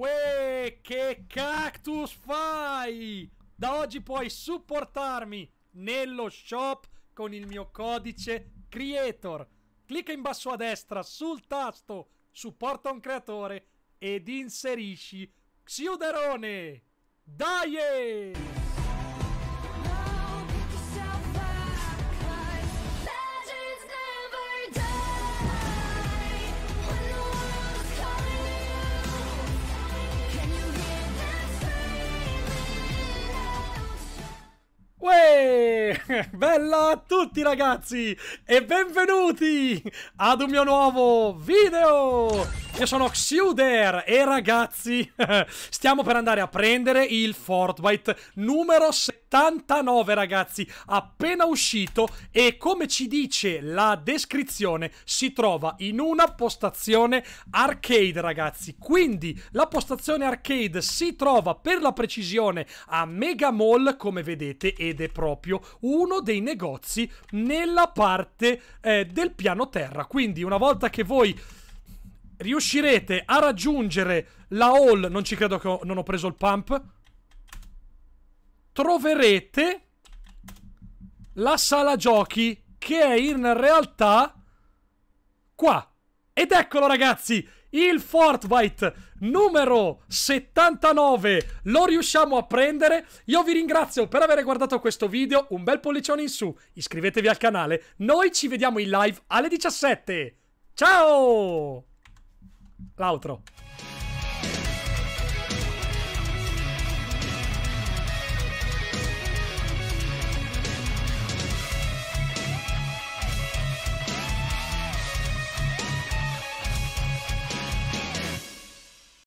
Uè, che cactus fai? Da oggi puoi supportarmi nello shop con il mio codice Creator. Clicca in basso a destra sul tasto supporta un creatore ed inserisci Xiuderone. Dai! Uè! Bella a tutti ragazzi e benvenuti ad un mio nuovo video! Io sono Xiuder e ragazzi stiamo per andare a prendere il Fortbyte numero 79 ragazzi, appena uscito, e come ci dice la descrizione si trova in una postazione arcade ragazzi. Quindi la postazione arcade si trova per la precisione a Mega Mall, come vedete, ed è proprio uno dei negozi nella parte del piano terra. Quindi una volta che voi riuscirete a raggiungere la hall, non ci credo che non ho preso il pump, troverete la sala giochi che è in realtà qua. Ed eccolo ragazzi, il Fortbyte numero 79 lo riusciamo a prendere. Io vi ringrazio per aver guardato questo video, un bel pollicione in su, iscrivetevi al canale, noi ci vediamo in live alle 17. Ciao! L'outro.